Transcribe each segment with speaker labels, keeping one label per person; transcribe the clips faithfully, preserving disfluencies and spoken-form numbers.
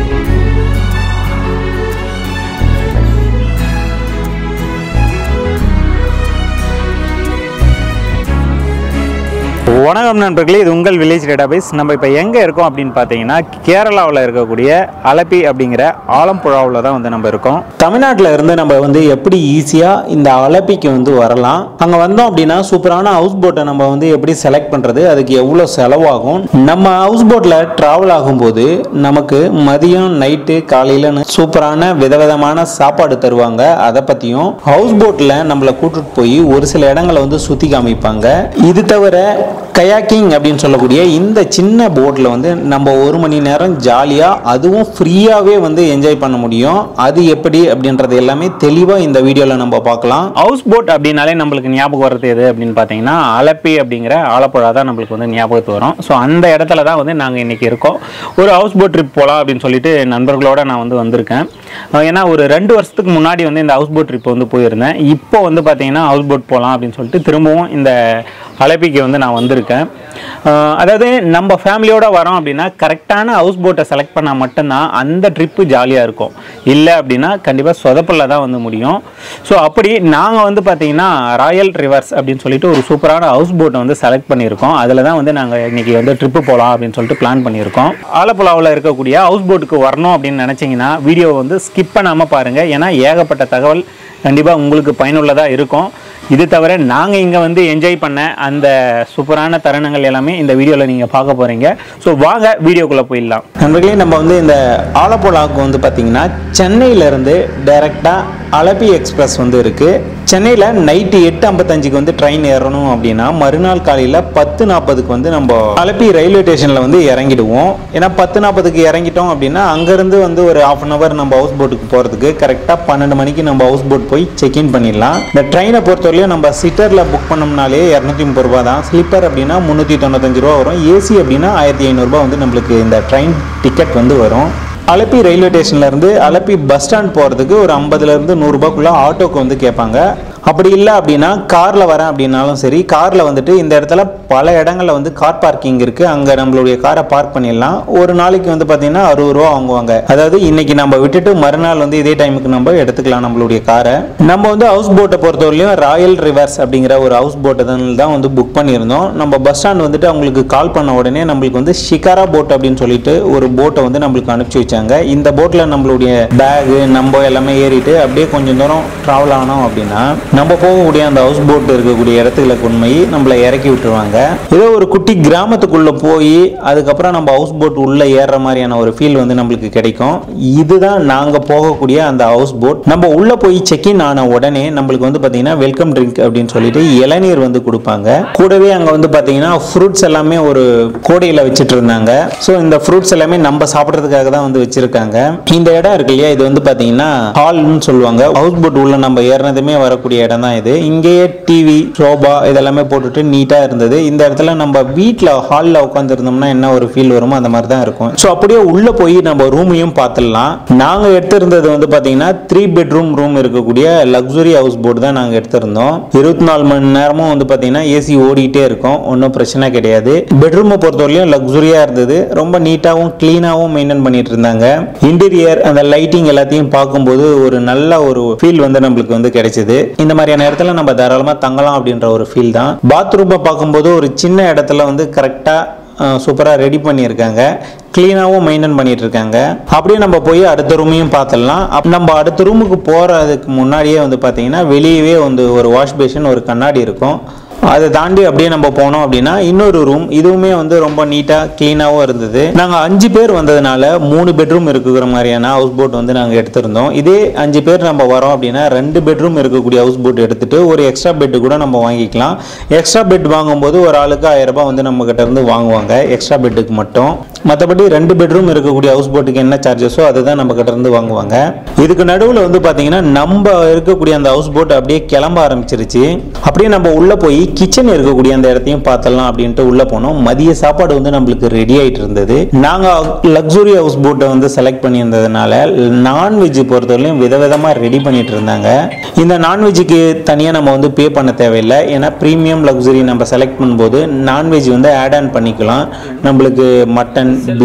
Speaker 1: வணக்கம் நண்பர்களே, இது உங்கள் வில்லேஜ் டேட்டாபேஸ். நம்ம இப்போ எங்கே இருக்கோம் அப்படின்னு பார்த்தீங்கன்னா கேரளாவில் இருக்கக்கூடிய அலப்பி அப்படிங்கிற ஆலம்புழாவில் தான் வந்து நம்ம இருக்கோம். தமிழ்நாட்டில் இருந்து நம்ம வந்து எப்படி ஈஸியாக இந்த அலப்பிக்கு வந்து வரலாம், அங்கே வந்தோம் அப்படின்னா சூப்பரான ஹவுஸ் போட்டை நம்ம வந்து எப்படி செலக்ட் பண்ணுறது, அதுக்கு எவ்வளோ செலவாகும், நம்ம ஹவுஸ் போட்டில் ட்ராவல் ஆகும்போது நமக்கு மதியம் நைட்டு காலையிலன்னு சூப்பரான விதவிதமான சாப்பாடு தருவாங்க, அதை பற்றியும் ஹவுஸ் போட்டில் நம்மளை கூட்டிட்டு போய் ஒரு சில இடங்களை வந்து சுற்றி காமிப்பாங்க. இது தவிர கயாக்கிங் அப்படின்னு சொல்லக்கூடிய இந்த சின்ன போட்டில் வந்து நம்ம ஒரு மணி நேரம் ஜாலியாக அதுவும் ஃப்ரீயாகவே வந்து என்ஜாய் பண்ண முடியும். அது எப்படி அப்படின்றது எல்லாமே தெளிவாக இந்த வீடியோவில் நம்ம பார்க்கலாம். ஹவுஸ் போட் அப்படின்னாலே நம்மளுக்கு ஞாபகம் வர்றது எது அப்படின்னு பார்த்தீங்கன்னா அலப்பி அப்படிங்கிற ஆலப்புழா தான் நம்மளுக்கு வந்து ஞாபகத்து வரும். ஸோ அந்த இடத்துல தான் வந்து நாங்கள் இன்றைக்கி இருக்கோம். ஒரு ஹவுஸ் போட் ட்ரிப் போகலாம் அப்படின்னு சொல்லிட்டு நண்பர்களோட நான் வந்து வந்திருக்கேன். ஏன்னா ஒரு ரெண்டு வருஷத்துக்கு முன்னாடி வந்து இந்த ஹவுஸ் போட் ட்ரிப் வந்து போயிருந்தேன். இப்போ வந்து பார்த்தீங்கன்னா ஹவுஸ் போட் போகலாம் அப்படின்னு சொல்லிட்டு திரும்பவும் இந்த அலப்பிக்கு வந்து நான் வந்திருக்கேன். அதாவது நம்ம ஃபேமிலியோடு வரோம் அப்படின்னா கரெக்டான ஹவுஸ் போட்டை செலக்ட் பண்ணால் மட்டும்தான் அந்த ட்ரிப்பு ஜாலியாக இருக்கும். இல்லை அப்படின்னா கண்டிப்பாக சொதப்பல்ல தான் வந்து முடியும். ஸோ அப்படி நாங்கள் வந்து பார்த்திங்கன்னா ராயல் ரிவர்ஸ் அப்படின்னு சொல்லிட்டு ஒரு சூப்பரான ஹவுஸ் போட்டை வந்து செலக்ட் பண்ணியிருக்கோம். அதில் தான் வந்து நாங்கள் இன்றைக்கி வந்து ட்ரிப்பு போகலாம் அப்படின்னு சொல்லிட்டு பிளான் பண்ணியிருக்கோம். ஆலப்புழாவில் இருக்கக்கூடிய ஹவுஸ் போட்டுக்கு வரணும் அப்படின்னு நினச்சிங்கன்னா வீடியோவை வந்து ஸ்கிப் பண்ணாமல் பாருங்கள். ஏன்னா ஏகப்பட்ட தகவல் கண்டிப்பாக உங்களுக்கு பயனுள்ளதாக இருக்கும். இது தவிர நாங்கள் இங்கே வந்து என்ஜாய் பண்ண அந்த சூப்பரான தருணங்கள் எல்லாமே இந்த வீடியோவில் நீங்கள் பார்க்க போகிறீங்க. ஸோ வாங்க வீடியோக்குள்ளே போயிடலாம். நண்பர்களே, நம்ம வந்து இந்த ஆலப்புழாவுக்கு வந்து பார்த்திங்கன்னா சென்னையிலேருந்து டைரெக்டாக அலப்பி எக்ஸ்பிரஸ் வந்து இருக்குது. சென்னையில் நைட்டு எட்டு ஐம்பத்தஞ்சுக்கு வந்து ட்ரெயின் ஏறணும் அப்படின்னா மறுநாள் காலையில் பத்து நாற்பதுக்கு வந்து நம்ம அலப்பி ரயில்வே ஸ்டேஷனில் வந்து இறங்கிடுவோம். ஏன்னா பத்து நாற்பதுக்கு இறங்கிட்டோம் அப்படின்னா அங்கேருந்து வந்து ஒரு ஹாஃப் அன் ஹவர் நம்ம ஹவுஸ் போட்டுக்கு போகிறதுக்கு கரெக்டாக பன்னெண்டு மணிக்கு நம்ம ஹவுஸ் போட் போய் செக்இன் பண்ணிடலாம். இந்த ட்ரெயினை பொறுத்தவரையிலும் நம்ம சிட்டரில் புக் பண்ணோம்னாலே இரநூத்தி முப்பது ரூபா தான். ஸ்லீப்பர் அப்படின்னா முந்நூற்றி தொண்ணூத்தஞ்சு ரூபா வரும். ஏசி அப்படின்னா ஆயிரத்தி ஐநூறுரூபா வந்து நம்மளுக்கு இந்த ட்ரெயின் டிக்கெட் வந்து வரும். அலப்பி ரயில்வே ஸ்டேஷன்லேருந்து அலப்பி பஸ் ஸ்டாண்ட் போகிறதுக்கு ஒரு ஐம்பதுலேருந்து நூறுரூபாக்குள்ளே ஆட்டோக்கு வந்து கேட்பாங்க. அப்படி இல்லை அப்படின்னா காரில் வரேன் அப்படின்னாலும் சரி, காரில் வந்துட்டு இந்த இடத்துல பல இடங்களில் வந்து கார் பார்க்கிங் இருக்குது. அங்கே நம்மளுடைய காரை பார்க் பண்ணிடலாம். ஒரு நாளைக்கு வந்து பார்த்திங்கன்னா அறுபது ரூபா வாங்குவாங்க. அதாவது இன்றைக்கி நம்ம விட்டுட்டு மறுநாள் வந்து இதே டைமுக்கு நம்ம எடுத்துக்கலாம் நம்மளுடைய காரை. நம்ம வந்து ஹவுஸ் போட்டை பொறுத்தவரையிலும் ராயல் ரிவர்ஸ் அப்படிங்கிற ஒரு ஹவுஸ் போட்டை தான் வந்து புக் பண்ணியிருந்தோம். நம்ம பஸ் ஸ்டாண்ட் வந்துட்டு அவங்களுக்கு கால் பண்ண உடனே நம்மளுக்கு வந்து ஷிகாரா போட் அப்படின்னு சொல்லிட்டு ஒரு போட்டை வந்து நம்மளுக்கு அனுப்பிச்சி வச்சாங்க. இந்த போட்டில் நம்மளுடைய பேகு நம்ம எல்லாமே ஏறிட்டு அப்படியே கொஞ்சம் தூரம் ட்ராவல் ஆனோம் அப்படின்னா நம்ம போகக்கூடிய அந்த ஹவுஸ் போட் இருக்கக்கூடிய இடத்துல கொண்டு போய் நம்மளை இறக்கி விட்டுருவாங்க. ஏதோ ஒரு குட்டி கிராமத்துக்குள்ள போய் அதுக்கப்புறம் நம்ம ஹவுஸ் போட் உள்ள ஏறுற மாதிரியான ஒரு ஃபீல் வந்து நம்மளுக்கு கிடைக்கும். இதுதான் நாங்க போகக்கூடிய அந்த ஹவுஸ் போட். நம்ம உள்ள போய் செக்இன் ஆன உடனே நம்மளுக்கு வந்து பாத்தீங்கன்னா வெல்கம் ட்ரிங்க் அப்படின்னு சொல்லிட்டு இளநீர் வந்து கொடுப்பாங்க. கூடவே அங்க வந்து பாத்தீங்கன்னா ஃப்ரூட்ஸ் எல்லாமே ஒரு கோடையில வச்சுட்டு இருந்தாங்க. ஸோ இந்த ஃப்ரூட்ஸ் எல்லாமே நம்ம சாப்பிட்றதுக்காக தான் வந்து வச்சிருக்காங்க. இந்த இடம் இருக்கு இல்லையா, இது வந்து பாத்தீங்கன்னா ஹால்னு சொல்லுவாங்க. ஹவுஸ் போட் உள்ள நம்ம ஏறினதுமே வரக்கூடிய இடம் தான் இது. இங்கேயே டிவி சோபா இதெல்லாமே போட்டுட்டு நீட்டா இருந்தது. இந்த இடத்துல நம்ம வீட்டில் ஹாலில் உட்காந்து இருந்தோம்னா என்ன ஒரு ஃபீல் வருமோ அந்த மாதிரி தான் இருக்கும். ஸோ அப்படியே உள்ள போய் நம்ம ரூமையும் பார்த்துடலாம். நாங்கள் எடுத்திருந்தது வந்து பார்த்தீங்கன்னா த்ரீ பெட்ரூம் ரூம் இருக்கக்கூடிய லக்ஸுரி ஹவுஸ் போட் தான் நாங்கள் எடுத்திருந்தோம். இருபத்தி நாலு மணி நேரமும் வந்து பார்த்தீங்கன்னா ஏசி ஓடிட்டே இருக்கும், ஒன்றும் பிரச்சனை கிடையாது. பெட்ரூமை பொறுத்தவரையும் லக்ஸுரியா இருந்தது. ரொம்ப நீட்டாகவும் கிளீனாகவும் மெயின்டைன் பண்ணிட்டு இருந்தாங்க. இன்டீரியர் அந்த லைட்டிங் எல்லாத்தையும் பார்க்கும்போது ஒரு நல்ல ஒரு ஃபீல் வந்து நம்மளுக்கு வந்து கிடைச்சது. இந்த மாதிரியான இடத்துல நம்ம தாராளமாக தங்கலாம் அப்படின்ற ஒரு ஃபீல் தான். பாத்ரூமை பார்க்கும்போது ஒரு சின்ன இடத்துல வந்து கரெக்டாக சூப்பராக ரெடி பண்ணியிருக்காங்க. கிளீனாகவும் மெயின்டைன் பண்ணிட்டு இருக்காங்க. அப்படியே நம்ம போய் அடுத்த ரூமையும் பார்த்துடலாம். நம்ம அடுத்த ரூமுக்கு போகிறதுக்கு முன்னாடியே வந்து பார்த்தீங்கன்னா வெளியவே வந்து ஒரு வாஷ் பேஷன் ஒரு கண்ணாடி இருக்கும். அதை தாண்டி அப்படியே நம்ம போனோம் அப்படின்னா இன்னொரு ரூம், இதுவுமே வந்து ரொம்ப நீட்டாக க்ளீனாகவும் இருந்தது. நாங்கள் அஞ்சு பேர் வந்ததுனால மூணு பெட்ரூம் இருக்கிற மாதிரியான ஹவுஸ் போட் வந்து நாங்கள் எடுத்திருந்தோம். இதே அஞ்சு பேர் நம்ம வரோம் அப்படின்னா ரெண்டு பெட்ரூம் இருக்கக்கூடிய ஹவுஸ் போட் எடுத்துட்டு ஒரு எக்ஸ்ட்ரா பெட்டு கூட நம்ம வாங்கிக்கலாம். எக்ஸ்ட்ரா பெட் வாங்கும்போது ஒரு ஆளுக்கு ஆயிரம் ரூபாய் வந்து நம்ம கிட்ட இருந்து வாங்குவாங்க எக்ஸ்ட்ரா பெட்டுக்கு மட்டும். மற்றபடி ரெண்டு பெட்ரூம் இருக்கக்கூடிய ஹவுஸ் போட்டுக்கு என்ன சார்ஜஸோ அதுதான் நம்ம கிட்ட இருந்து வாங்குவாங்க. இதுக்கு நடுவில் வந்து பார்த்தீங்கன்னா நம்ம இருக்கக்கூடிய அந்த ஹவுஸ் போட் அப்படியே கிளம்ப ஆரம்பிச்சிருச்சு. அப்படியே நம்ம உள்ள போய் கிச்சன் இருக்கக்கூடிய அந்த இடத்தையும் பார்த்தலாம் அப்படின்ட்டு உள்ள போனோம். மதிய சாப்பாடு வந்து நம்மளுக்கு ரெடி ஆயிட்டு இருந்தது. நாங்க லக்ஸுரி ஹவுஸ் போட்டை வந்து செலக்ட் பண்ணியிருந்ததுனால நான்வெஜ் பொறுத்தவரையும் விதவிதமா ரெடி பண்ணிட்டு இருந்தாங்க. இந்த நான்வெஜ்ஜுக்கு தனியாக நம்ம வந்து பே பண்ண தேவையில்லை. ஏன்னா ப்ரீமியம் லக்ஸுரி நம்ம செலக்ட் பண்ணும்போது நான்வெஜ் வந்து ஆட் ஆன் பண்ணிக்கலாம். நம்மளுக்கு மட்டன், பீஃப்,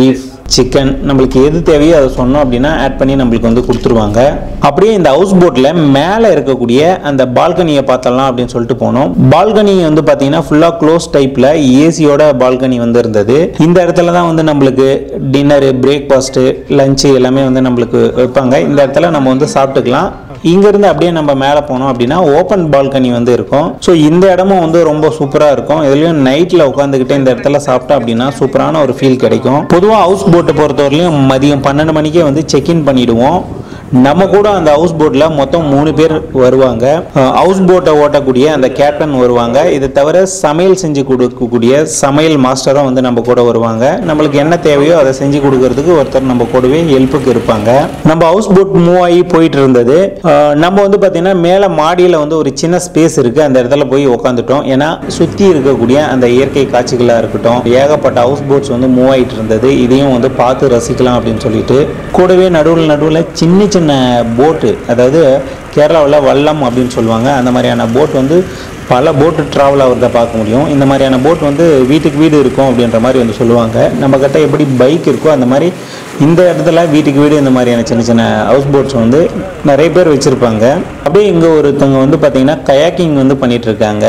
Speaker 1: சிக்கன் நம்மளுக்கு எது தேவையோ அதை சொன்னோம் அப்படின்னா ஆட் பண்ணி நம்மளுக்கு வந்து கொடுத்துருவாங்க. அப்படியே இந்த ஹவுஸ் போட்டில் மேலே இருக்கக்கூடிய அந்த பால்கனியை பார்த்தலாம் அப்படின்னு சொல்லிட்டு போனோம். பால்கனி வந்து பார்த்தீங்கன்னா ஃபுல்லாக க்ளோஸ் டைப்பில் ஏசியோட பால்கனி வந்து இருந்தது. இந்த இடத்துல தான் வந்து நம்மளுக்கு டின்னரு, பிரேக்ஃபாஸ்ட்டு, லஞ்சு எல்லாமே வந்து நம்மளுக்கு வைப்பாங்க. இந்த இடத்துல நம்ம வந்து சாப்பிட்டுக்கலாம். இங்கேருந்து அப்படியே நம்ம மேலே போனோம் அப்படின்னா ஓப்பன் பால்கனி வந்து இருக்கும். ஸோ இந்த இடமும் வந்து ரொம்ப சூப்பராக இருக்கும். இதுலேயும் நைட்டில் உட்காந்துக்கிட்டு இந்த இடத்துல சாப்பிட்டோம் அப்படின்னா சூப்பரான ஒரு ஃபீல் கிடைக்கும். பொதுவாக ஹவுஸ் போட்டை பொறுத்தவரையிலும் மதியம் பன்னெண்டு மணிக்கே வந்து செக்இன் பண்ணிவிடுவோம். நம்ம கூட அந்த ஹவுஸ் போட்டில் மொத்தம் மூணு பேர் வருவாங்க. ஹவுஸ் போட்டை ஓட்டக்கூடிய அந்த கேப்டன் வருவாங்க. இதை தவிர சமையல் செஞ்சு கொடுக்கக்கூடிய சமையல் மாஸ்டரும் வந்து நம்ம கூட வருவாங்க. நம்மளுக்கு என்ன தேவையோ அதை செஞ்சு கொடுக்கறதுக்கு ஒருத்தர் நம்ம கூடவே ஹெல்ப்புக்கு இருப்பாங்க. நம்ம ஹவுஸ் போட் மூவ் ஆகி போயிட்டு இருந்தது. நம்ம வந்து பார்த்தீங்கன்னா மேலே மாடியில் வந்து ஒரு சின்ன ஸ்பேஸ் இருக்குது. அந்த இடத்துல போய் உட்காந்துட்டோம். ஏன்னா சுற்றி இருக்கக்கூடிய அந்த இயற்கை காட்சிகளாக இருக்கட்டும், ஏகப்பட்ட ஹவுஸ் போட்ஸ் வந்து மூவ் ஆகிட்டு இருந்தது. இதையும் வந்து பார்த்து ரசிக்கலாம் அப்படின்னு சொல்லிட்டு கூடவே நடுவில் நடுவில் சின்ன சின்ன போட்டு, அதாவது கேரளாவில் வல்லம் அப்படின்னு சொல்லுவாங்க, அந்த மாதிரியான போட் வந்து பல போட்டு ட்ராவல் ஆகிறத பார்க்க முடியும். இந்த மாதிரியான போட் வந்து வீட்டுக்கு வீடு இருக்கும் அப்படின்ற மாதிரி வந்து சொல்லுவாங்க. நம்ம கிட்ட எப்படி பைக் இருக்கோ அந்த மாதிரி இந்த இடத்துல வீட்டுக்கு வீடு இந்த மாதிரியான சின்ன சின்ன ஹவுஸ் போட்ஸ் வந்து நிறைய பேர் வச்சுருப்பாங்க. அப்படியே இங்கே ஒருத்தவங்க வந்து பார்த்திங்கன்னா கயாக்கிங் வந்து பண்ணிகிட்டு இருக்காங்க.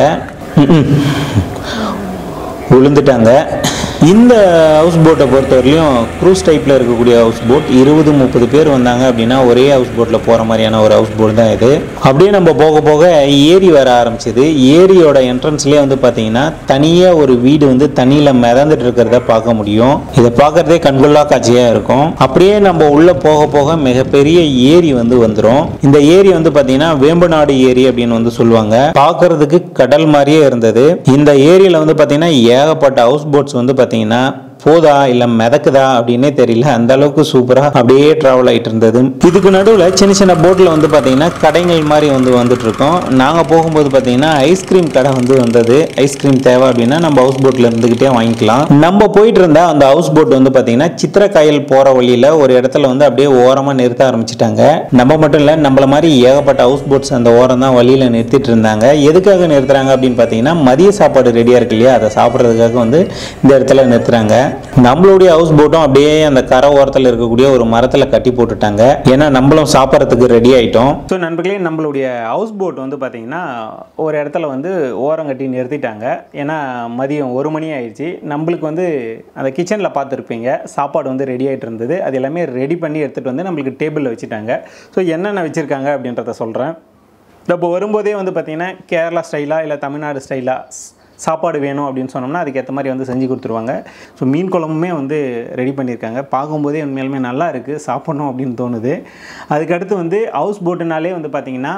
Speaker 1: விழுந்துட்டாங்க. இந்த ஹவுஸ் போட்டை பொறுத்தவரையிலும் க்ரூஸ் டைப்பில் இருக்கக்கூடிய ஹவுஸ் போட் இருபது முப்பது பேர் வந்தாங்க அப்படின்னா ஒரே ஹவுஸ் போட்டில் போகிற மாதிரியான ஒரு ஹவுஸ் போட் தான் இது. அப்படியே நம்ம போக போக ஏரி வர ஆரம்பிச்சிது. ஏரியோட என்ட்ரன்ஸ்லேயே வந்து பார்த்தீங்கன்னா தனியாக ஒரு வீடு வந்து தண்ணியில் மிதந்துட்டு இருக்கிறத பார்க்க முடியும். இதை பார்க்குறதே கண்கொள்ளா காட்சியாக இருக்கும். அப்படியே நம்ம உள்ளே போக போக மிகப்பெரிய ஏரி வந்து வந்துடும். இந்த ஏரி வந்து பார்த்தீங்கன்னா வேம்பநாடு ஏரி அப்படின்னு வந்து சொல்லுவாங்க. பார்க்கறதுக்கு கடல் மாதிரியே இருந்தது. இந்த ஏரியில் வந்து பார்த்தீங்கன்னா ஏகப்பட்ட ஹவுஸ் போட்ஸ் வந்து பார்த்தீங்கன்னா போதா இல்லை மிதக்குதா அப்படின்னே தெரியல, அந்த அளவுக்கு சூப்பராக அப்படியே ட்ராவல் ஆகிட்டு இருந்தது. இதுக்கு நடுவில் சின்ன சின்ன போட்டில் வந்து பார்த்தீங்கன்னா கடைகள் மாதிரி வந்து வந்துட்டு இருக்கோம். நாங்கள் போகும்போது பார்த்தீங்கன்னா ஐஸ்கிரீம் கடை வந்து வந்தது. ஐஸ்கிரீம் தேவை அப்படின்னா நம்ம ஹவுஸ் போட்டில் இருந்துக்கிட்டே வாங்கிக்கலாம். நம்ம போயிட்டு இருந்தா அந்த ஹவுஸ் போட் வந்து பார்த்தீங்கன்னா சித்திரக்காயல் போகிற வழியில் ஒரு இடத்துல வந்து அப்படியே ஓரமாக நிறுத்த ஆரம்பிச்சிட்டாங்க. நம்ம மட்டும் இல்லை, நம்மள மாதிரி ஏகப்பட்ட ஹவுஸ் போட்ஸ் அந்த ஓரம் தான் வழியில் நிறுத்திட்டு இருந்தாங்க. எதுக்காக நிறுத்துறாங்க அப்படின்னு பார்த்தீங்கன்னா மதிய சாப்பாடு ரெடியாக இருக்கு இல்லையா, அதை சாப்பிட்றதுக்காக வந்து இந்த இடத்துல நிறுத்துறாங்க. நம்மளுடைய ஹவுஸ் போட்டும் அப்படியே அந்த கரை ஓரத்தில் இருக்கக்கூடிய ஒரு மரத்தில் கட்டி போட்டுட்டாங்க. ஏன்னா நம்மளும் சாப்பிட்றதுக்கு ரெடி ஆகிட்டோம். ஸோ நண்பர்களே, நம்மளுடைய ஹவுஸ் போட் வந்து பார்த்தீங்கன்னா ஒரு இடத்துல வந்து ஓரம் கட்டி நிறுத்திட்டாங்க. ஏன்னா மதியம் ஒரு மணி ஆயிடுச்சு. நம்மளுக்கு வந்து அந்த கிச்சனில் பார்த்துருப்பீங்க சாப்பாடு வந்து ரெடி ஆகிட்டு இருந்தது. அது எல்லாமே ரெடி பண்ணி எடுத்துகிட்டு வந்து நம்மளுக்கு டேபிளில் வச்சுட்டாங்க. ஸோ என்னென்ன வச்சுருக்காங்க அப்படின்றத சொல்கிறேன். இப்போ வரும்போதே வந்து பார்த்திங்கன்னா கேரளா ஸ்டைலாக இல்லை தமிழ்நாடு ஸ்டைலாக சாப்பாடு வேணும் அப்படின்னு சொன்னோம்னா அதுக்கேற்ற மாதிரி வந்து செஞ்சு கொடுத்துருவாங்க. ஸோ மீன் குழம்புமே வந்து ரெடி பண்ணியிருக்காங்க. பார்க்கும்போதே உண்மையிலுமே நல்லா இருக்குது, சாப்பிட்ணும் அப்படின்னு தோணுது. அதுக்கடுத்து வந்து ஹவுஸ் போட்டுனாலே வந்து பார்த்திங்கன்னா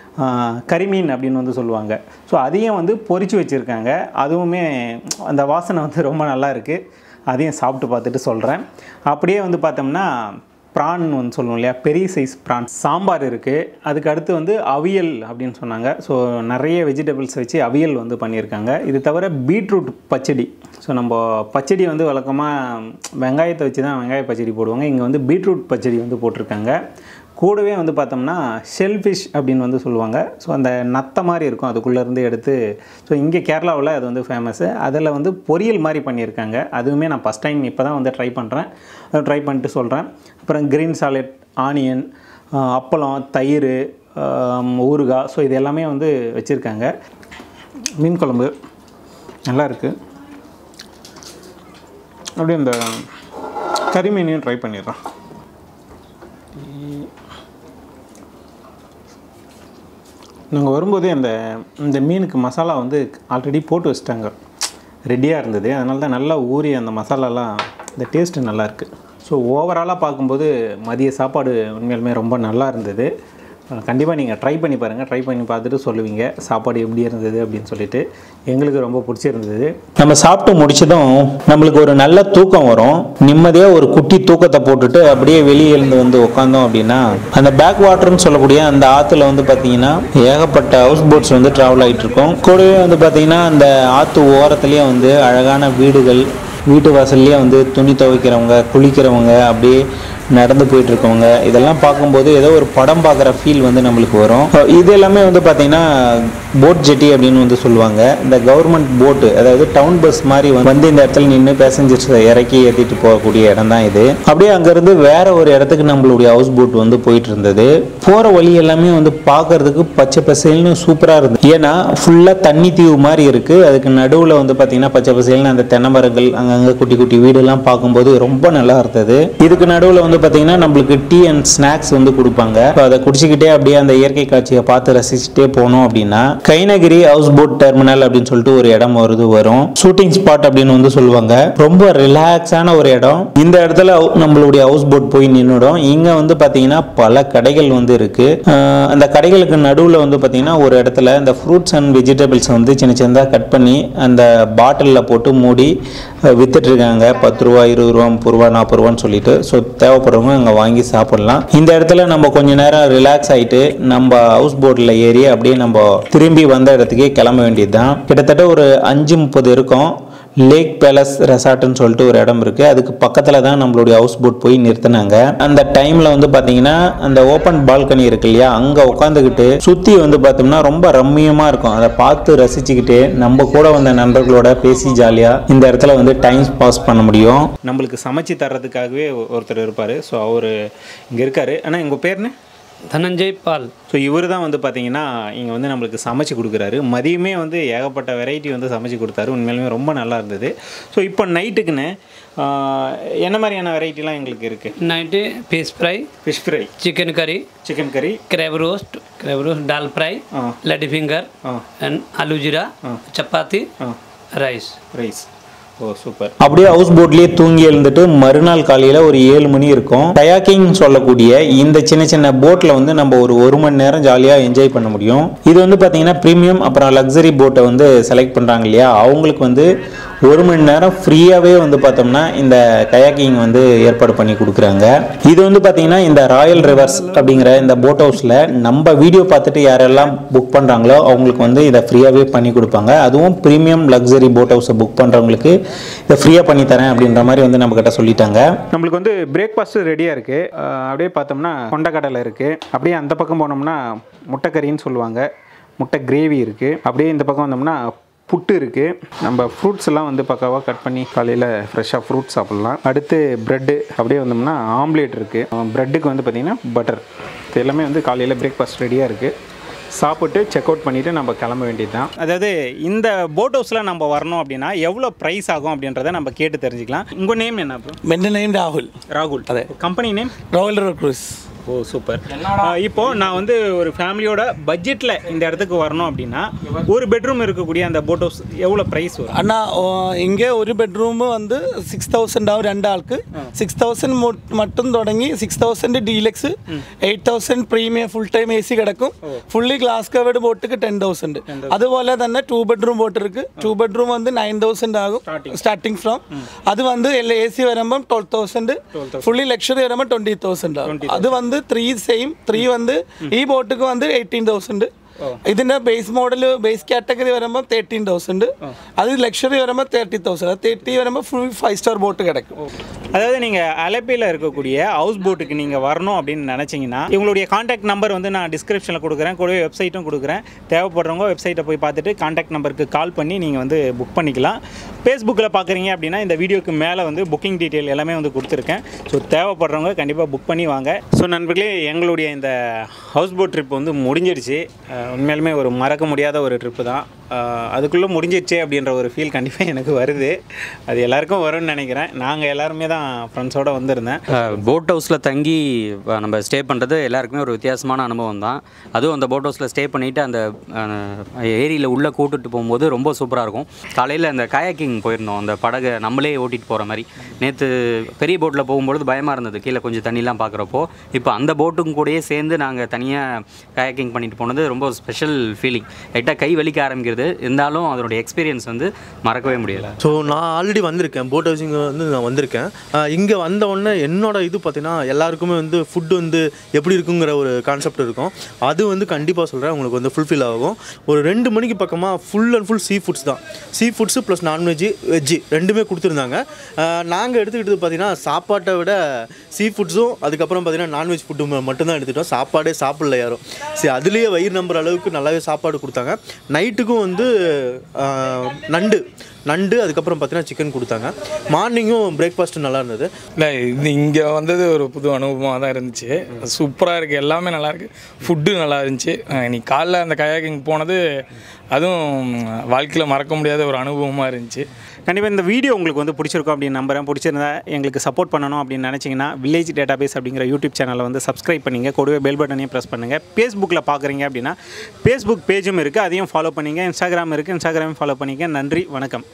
Speaker 1: கரிமீன் அப்படின்னு வந்து சொல்லுவாங்க. ஸோ அதையும் வந்து பொரித்து வச்சுருக்காங்க. அதுவுமே அந்த வாசனை வந்து ரொம்ப நல்லா இருக்குது. அதையும் சாப்பிட்டு பார்த்துட்டு சொல்கிறேன். அப்படியே வந்து பார்த்தோம்னா ப்ரான் வந்து சொல்லுவோம் இல்லையா, பெரிய சைஸ் ப்ரான் சாம்பார் இருக்குது. அதுக்கு அடுத்து வந்து அவியல் அப்படின்னு சொன்னாங்க. ஸோ நிறைய வெஜிடபிள்ஸ் வச்சு அவியல் வந்து பண்ணியிருக்காங்க. இது தவிர பீட்ரூட் பச்சடி. ஸோ நம்ம பச்சடி வந்து வழக்கமாக வெங்காயத்தை வச்சு தான் வெங்காய பச்சடி போடுவாங்க. இங்கே வந்து பீட்ரூட் பச்சடி வந்து போட்டிருக்காங்க. கூடவே வந்து பார்த்தோம்னா ஷெல்ஃபிஷ் அப்படின்னு வந்து சொல்லுவாங்க. ஸோ அந்த நத்தை மாதிரி இருக்கும், அதுக்குள்ளேருந்து எடுத்து. ஸோ இங்கே கேரளாவில் அது வந்து ஃபேமஸ்ஸு. அதில் வந்து பொரியல் மாதிரி பண்ணியிருக்காங்க. அதுவுமே நான் ஃபஸ்ட் டைம் இப்போ தான் வந்து ட்ரை பண்ணுறேன். ட்ரை பண்ணிட்டு சொல்கிறேன். அப்புறம் க்ரீன் சாலட், ஆனியன், அப்பளம், தயிர், ஊறுகாய். ஸோ இது எல்லாமே வந்து வச்சுருக்காங்க. மீன் குழம்பு நல்லா இருக்குது. அப்படியே இந்த கறிமீனையும் ட்ரை பண்ணிடுறேன். நாங்கள் வரும்போதே அந்த இந்த மீனுக்கு மசாலா வந்து ஆல்ரெடி போட்டு வச்சிட்டாங்க, ரெடியாக இருந்தது. அதனால தான் நல்லா ஊறி அந்த மசாலாலாம் இந்த டேஸ்ட்டு நல்லாயிருக்கு. ஸோ ஓவராலாக பார்க்கும்போது மதிய சாப்பாடு உண்மையிலுமே ரொம்ப நல்லா இருந்தது. கண்டிப்பாக நீங்கள் ட்ரை பண்ணி பாருங்கள். ட்ரை பண்ணி பார்த்துட்டு சொல்லுவீங்க சாப்பாடு எப்படி இருந்தது அப்படின்னு சொல்லிட்டு. எங்களுக்கு ரொம்ப பிடிச்சிருந்தது. நம்ம சாப்பிட்டு முடிச்சதும் நம்மளுக்கு ஒரு நல்ல தூக்கம் வரும். நிம்மதியாக ஒரு குட்டி தூக்கத்தை போட்டுட்டு அப்படியே வெளியே எழுந்து வந்து உட்காந்தோம் அப்படின்னா அந்த பேக் வாட்டர்னு சொல்லக்கூடிய அந்த ஆற்றுல வந்து பார்த்தீங்கன்னா ஏகப்பட்ட ஹவுஸ் போட்ஸ் வந்து ட்ராவல் ஆகிட்டு இருக்கும். கூடவே வந்து பார்த்தீங்கன்னா அந்த ஆற்று ஓரத்துலேயே வந்து அழகான வீடுகள், வீட்டு வாசல்லையே வந்து துணி துவைக்கிறவங்க, குளிக்கிறவங்க, அப்படியே நடந்து போயிட்டு இருக்கவங்க, இதெல்லாம் பார்க்கும்போது ஏதோ ஒரு படம் பார்க்குற ஃபீல் வந்து நம்மளுக்கு வரும். இது எல்லாமே வந்து பார்த்திங்கன்னா போட் ஜெட்டி அப்படின்னு வந்து சொல்லுவாங்க. இந்த கவர்மெண்ட் போட்டு, அதாவது டவுன் பஸ் மாதிரி வந்து இந்த இடத்துல நின்று பேசஞ்சர்ஸ் இறக்கி ஏற்றிட்டு போகக்கூடிய இடம் தான் இது. அப்படியே அங்கேருந்து வேற ஒரு இடத்துக்கு நம்மளுடைய ஹவுஸ் போட் வந்து போயிட்டு இருந்தது. போகிற வழி எல்லாமே வந்து பார்க்கறதுக்கு பச்சை பசேல்னு சூப்பராக இருந்தது. ஏன்னா ஃபுல்லாக தண்ணி தீவு மாதிரி இருக்குது. அதுக்கு நடுவில் வந்து பார்த்தீங்கன்னா பச்சை பசேல்னு அந்த தென்னை மரங்கள், அங்கங்கே குட்டி குட்டி வீடெல்லாம் பார்க்கும்போது ரொம்ப நல்லா இருந்தது. இதுக்கு நடுவில் வந்து பார்த்தீங்கன்னா நம்மளுக்கு டீ அண்ட் ஸ்நாக்ஸ் வந்து கொடுப்பாங்க. அதை குடிச்சிக்கிட்டே அப்படியே அந்த இயற்கை காட்சியை பார்த்து ரசிச்சுட்டே போனோம் அப்படின்னா கைனகிரி ஹவுஸ் போட் டெர்மினல் அப்படின்னு சொல்லிட்டு ஒரு இடம் வருது வரும். ஷூட்டிங் ஸ்பாட் அப்படின்னு வந்து சொல்லுவாங்க. ரொம்ப ரிலாக்ஸான ஒரு இடம். இந்த இடத்துல நம்மளுடைய ஹவுஸ் போட் போய் நின்றுடும். இங்க வந்து பாத்தீங்கன்னா பல கடைகள் வந்து இருக்கு. அந்த கடைகளுக்கு நடுவில் வந்து பாத்தீங்கன்னா ஒரு இடத்துல இந்த ஃப்ரூட்ஸ் அண்ட் வெஜிடபிள்ஸ் வந்து சின்ன சின்னதாக கட் பண்ணி அந்த பாட்டிலில் போட்டு மூடி வித்துட்டு இருக்காங்க. பத்து ரூபா, இருபது ரூபா, முப்பது ரூபா, நாற்பது ரூபான்னு சொல்லிட்டு. ஸோ தேவைப்படுறவங்க அங்கே வாங்கி சாப்பிடலாம். இந்த இடத்துல நம்ம கொஞ்ச நேரம் ரிலாக்ஸ் ஆகிட்டு நம்ம ஹவுஸ் போட்டில் ஏறி அப்படியே நம்ம திரும்பி வந்த இடத்துக்கே கிளம்ப வேண்டியது தான். கிட்டத்தட்ட ஒரு அஞ்சு முப்பது இருக்கும். லேக் பேலஸ் ரெசார்ட்னு சொல்லிட்டு ஒரு இடம் இருக்குது. அதுக்கு பக்கத்தில் தான் நம்மளுடைய ஹவுஸ் போட் போய் நிறுத்தினாங்க. அந்த டைமில் வந்து பார்த்தீங்கன்னா அந்த ஓப்பன் பால்கனி இருக்கு இல்லையா, அங்கே உட்காந்துக்கிட்டு சுற்றி வந்து பார்த்தோம்னா ரொம்ப ரம்மியமாக இருக்கும். அதை பார்த்து ரசிச்சுக்கிட்டு நம்ம கூட வந்த நண்பர்களோட பேசி ஜாலியாக இந்த இடத்துல வந்து டைம் பாஸ் பண்ண முடியும். நம்மளுக்கு சமைச்சு தர்றதுக்காகவே ஒருத்தர் இருப்பார். ஸோ அவர் இங்கே இருக்கார். ஆனால் எங்கள் பேர்னு
Speaker 2: தனஞ்சய் பால்.
Speaker 1: ஸோ இவர் தான் வந்து பார்த்தீங்கன்னா இங்கே வந்து நம்மளுக்கு சமைச்சு கொடுக்குறாரு. மதியமே வந்து ஏகப்பட்ட வெரைட்டி வந்து சமைச்சு கொடுத்தாரு. உண்மையிலுமே ரொம்ப நல்லா இருந்தது. ஸோ இப்போ நைட்டுக்குன்னு என்ன மாதிரியான வெரைட்டிலாம் எங்களுக்கு இருக்குது?
Speaker 2: Night fish fry,
Speaker 1: fish fry,
Speaker 2: chicken curry,
Speaker 1: chicken curry,
Speaker 2: crab roast, crab roast, dal fry, lady finger, and aloo jeera, chapati, rice.
Speaker 1: Rice. Oh super. அப்படியே ஹவுஸ் போட்லேயே தூங்கி எழுந்துட்டு மறுநாள் காலையில் ஒரு ஏழு மணி இருக்கும். கயாக்கிங் சொல்லக்கூடிய இந்த சின்ன சின்ன போட்டில் வந்து நம்ம ஒரு ஒரு மணி நேரம் ஜாலியாக என்ஜாய் பண்ண முடியும். இது வந்து பார்த்தீங்கன்னா ப்ரீமியம் அப்புறம் லக்ஸரி போட்டை வந்து செலக்ட் பண்ணுறாங்க இல்லையா, அவங்களுக்கு வந்து ஒரு மணி நேரம் ஃப்ரீயாகவே வந்து பார்த்தோம்னா இந்த கயாக்கிங் வந்து ஏற்பாடு பண்ணி கொடுக்குறாங்க. இது வந்து பார்த்தீங்கன்னா இந்த ராயல் ரிவர்ஸ் அப்படிங்கிற இந்த போட் ஹவுஸில் நம்ம வீடியோ பார்த்துட்டு யாரெல்லாம் புக் பண்ணுறாங்களோ அவங்களுக்கு வந்து இதை ஃப்ரீயாகவே பண்ணி கொடுப்பாங்க. அதுவும் ப்ரீமியம் லக்ஸரி போட் ஹவுஸை புக் பண்ணுறவங்களுக்கு இதை ஃப்ரீயாக பண்ணி தரேன் அப்படின்ற மாதிரி வந்து நம்ம கிட்ட சொல்லிட்டாங்க. நம்மளுக்கு வந்து பிரேக்ஃபாஸ்ட் ரெடியாக இருக்குது. அப்படியே பார்த்தோம்னா கொண்டக்கடலை இருக்குது. அப்படியே அந்த பக்கம் போனோம்னா முட்டைக்கறின்னு சொல்லுவாங்க, முட்டை கிரேவி இருக்குது. அப்படியே இந்த பக்கம் வந்தோம்னா புட்டு இருக்குது. நம்ம ஃப்ரூட்ஸ் எல்லாம் வந்து பக்காவாக கட் பண்ணி காலையில் ஃப்ரெஷ்ஷாக ஃப்ரூட்ஸ் சாப்பிட்லாம். அடுத்து ப்ரெட்டு, அப்படியே வந்தோம்னா ஆம்லேட் இருக்குது. ப்ரெட்டுக்கு வந்து பார்த்திங்கன்னா பட்டர். இது எல்லாமே வந்து காலையில் பிரேக்ஃபாஸ்ட் ரெடியாக இருக்குது. சாப்பிட்டு செக் அவுட் பண்ணிவிட்டு நம்ம கிளம்ப வேண்டியது தான். அதாவது இந்த போட் ஹவுஸில் நம்ம வரணும் அப்படின்னா எவ்வளோ ப்ரைஸ் ஆகும் அப்படின்றத நம்ம கேட்டு தெரிஞ்சுக்கலாம். உங்கள் நேம் என்ன ப்ரோ?
Speaker 3: என் நேம் ராகுல்.
Speaker 1: ராகுல். அதே கம்பெனி நேம்
Speaker 3: ராகுல் ரிவர் க்ரூஸ்.
Speaker 1: ஓ சூப்பர். இப்போது நான் வந்து ஒரு ஃபேமிலியோட பட்ஜெட்டில் இந்த இடத்துக்கு வரணும் அப்படின்னா ஒரு பெட்ரூம் இருக்கக்கூடிய அந்த போட் ஹவுஸ் எவ்வளோ ப்ரைஸ் வரும்?
Speaker 3: அண்ணா இங்கே ஒரு பெட்ரூமு வந்து சிக்ஸ் தௌசண்ட் ஆகும் ரெண்டு ஆளுக்கு. சிக்ஸ் தௌசண்ட் மட்டும் தொடங்கி six thousand deluxe, eight thousand premium full time A C കിടക്കും. ഫുള്ളി ഗ്ലാസ് കവേർഡ് ബോട്ടിക്ക് ടെൻ തൗസൻഡ്. അതുപോലെ തന്നെ ടു ബെഡ്റൂം ബോട്ട് ഇருக்கு. ടു ബെഡ്റൂം வந்து നയൻ തൗസൻഡ് ആകും സ്റ്റാർട്ടിങ് ഫ്രം. അത് வந்து എ സി വരുമ്പം ട്വൽവ് തൗസൻഡ്, ഫുള്ളി ലക്ഷറി വരുമ്പോൾ ട്വൻറ്റി തൗസൻഡ് ആകും. അത് வந்து ത്രീ സെയിം ത്രീ வந்து ഈ ബോട്ടിക്ക് வந்து എയ്റ്റീൻ തൗസൻഡ്. ഇതിൻ്റെ ബേസ് മോഡൽ ബേസ് കാറ്റഗറി വരുമ്പോൾ തേർട്ടീൻ തൗസൻഡ്. அது லக்ஸரி வருമ്പോൾ தேர்ட்டி தௌசண்ட். தேர்ட்டி வருമ്പോൾ ஃபுல் ஃபைவ் ஸ்டார் போட்டு கிடைக்கும்.
Speaker 1: அதாவது நீங்கள் அலப்பியில் இருக்கக்கூடிய ஹவுஸ் போட்டுக்கு நீங்கள் வரணும் அப்படின்னு நினச்சிங்கன்னா இவங்களுடைய காண்டாக்ட் நம்பர் வந்து நான் டிஸ்கிரிப்ஷனில் கொடுக்குறேன், கூடவே வெப்சைட்டும் கொடுக்குறேன். தேவைப்படுறவங்க வெப்சைட்டை போய் பார்த்துட்டு காண்டாக்ட் நம்பருக்கு கால் பண்ணி நீங்கள் வந்து புக் பண்ணிக்கலாம். ஃபேஸ்புக்கில் பார்க்குறீங்க அப்படின்னா இந்த வீடியோக்கு மேலே வந்து புக்கிங் டீட்டெயில் எல்லாமே வந்து கொடுத்துருக்கேன். ஸோ தேவைப்படுறவங்க கண்டிப்பாக புக் பண்ணி வாங்க. ஸோ நண்பர்களே, எங்களுடைய இந்த ஹவுஸ் போட் ட்ரிப் வந்து முடிஞ்சிடுச்சு. உண்மையிலுமே ஒரு மறக்க முடியாத ஒரு ட்ரிப்பு தான். அதுக்குள்ளே முடிஞ்சிடுச்சே அப்படின்ற ஒரு ஃபீல் கண்டிப்பாக எனக்கு வருது. அது எல்லாருக்கும் வரும்னு நினைக்கிறேன். நாங்கள் எல்லாருமே தான் ஃப்ரெண்ட்ஸோடு வந்திருந்தேன்.
Speaker 4: போட் ஹவுஸில் தங்கி நம்ம ஸ்டே பண்ணுறது எல்லாருக்குமே ஒரு வித்தியாசமான அனுபவம் தான். அதுவும் அந்த போட் ஹவுஸில் ஸ்டே பண்ணிவிட்டு அந்த ஏரியில் உள்ளே கூட்டுட்டு போகும்போது ரொம்ப சூப்பராக இருக்கும். காலையில் அந்த கயாக்கிங் போயிருந்தோம், அந்த படகை நம்மளே ஓட்டிகிட்டு போகிற மாதிரி. நேற்று பெரிய போட்டில் போகும்பொழுது பயமாக இருந்தது, கீழே கொஞ்சம் தண்ணிலாம் பார்க்குறப்போ. இப்போ அந்த போட்டுக்கும் கூடயே சேர்ந்து நாங்கள் தனியாக கயாக்கிங் பண்ணிட்டு போனது ரொம்ப ஸ்பெஷல் ஃபீலிங். லைட்டாக கை வலிக்க ஆரம்பிக்கிறது. இருந்தது. இருந்தாலும் அதனுடைய எக்ஸ்பீரியன்ஸ் வந்து மறக்கவே முடியலை.
Speaker 5: ஸோ நான் ஆல்ரெடி வந்திருக்கேன், போட் ஹவுசிங் வந்து நான் வந்திருக்கேன். இங்கே வந்த உடனே என்னோட இது பார்த்தீங்கன்னா எல்லாருக்குமே வந்து ஃபுட்டு வந்து எப்படி இருக்குங்கிற ஒரு கான்செப்ட் இருக்கும். அது வந்து கண்டிப்பாக சொல்கிறேன் உங்களுக்கு வந்து ஃபுல்ஃபில் ஆகும். ஒரு ரெண்டு மணிக்கு பக்கமாக full and full sea foods தான். Sea foods plus non veg veg ரெண்டுமே கொடுத்துருந்தாங்க. நாங்கள் எடுத்துக்கிட்டது பார்த்தீங்கன்னா சாப்பாட்டை விட சீ ஃபுட்ஸும் அதுக்கப்புறம் பார்த்தீங்கன்னா நான்வெஜ் ஃபுட்டு மட்டும்தான் எடுத்துகிட்டோம். சாப்பாடே சாப்பிடல யாரும். சரி, அதுலேயே வயிறு நம்புற அளவுக்கு நல்லாவே சாப்பாடு கொடுத்தாங்க. நைட்டுக்கும் வந்து நண்டு நண்டு அதுக்கப்புறம் பார்த்தீங்கன்னா சிக்கன் கொடுத்தாங்க. மார்னிங்கும் பிரேக்ஃபாஸ்ட்டு நல்லா இருந்தது.
Speaker 6: இல்லை, இது இங்கே வந்தது ஒரு புது அனுபவமாக தான் இருந்துச்சு. சூப்பராக இருக்குது, எல்லாமே நல்லாயிருக்கு, ஃபுட்டு நல்லா இருந்துச்சு. இன்னைக்கு காலைல அந்த கயாக்கிங் போனது அதுவும் வாழ்க்கையில் மறக்க முடியாத ஒரு அனுபவமாக இருந்துச்சு.
Speaker 1: கண்டிப்பாக இந்த வீடியோ உங்களுக்கு வந்து பிடிச்சிருக்கும் அப்படின்னு நம்புறேன். பிடிச்சிருந்தா எங்களுக்கு சப்போர்ட் பண்ணணும் அப்படின்னு நினச்சிங்கன்னா வில்லேஜ் டேட்டாபேஸ் அப்படிங்கிற யூடியூப் சேனலை வந்து சப்ஸ்கிரைப் பண்ணிங்க, கூடவே பெல் பட்டனையும் ப்ரெஸ் பண்ணுங்கள். ஃபேஸ்புக்கில் பார்க்குறீங்க அப்படின்னா ஃபேஸ்புக் பேஜும் இருக்குது, அதையும் ஃபாலோ பண்ணிங்க. இன்ஸ்டாகிராம் இருக்குது, இன்ஸ்டாகிராமையும் ஃபாலோ பண்ணிங்க. நன்றி, வணக்கம்.